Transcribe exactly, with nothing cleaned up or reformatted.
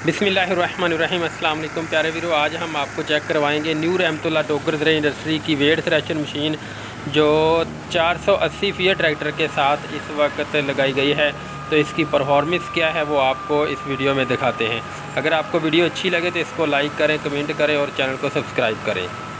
बिस्मिल्लाहिर्रहमानिर्रहीम। अस्सलाम वालेकुम प्यारे वीरो, आज हम आपको चेक करवाएंगे न्यू रहमतुल्लाह टोकर दरे इंडस्ट्री की वेट थ्रेशर मशीन जो चार सौ अस्सी फीट ट्रैक्टर के साथ इस वक्त लगाई गई है। तो इसकी परफॉर्मेंस क्या है वो आपको इस वीडियो में दिखाते हैं। अगर आपको वीडियो अच्छी लगे तो इसको लाइक करें, कमेंट करें और चैनल को सब्सक्राइब करें।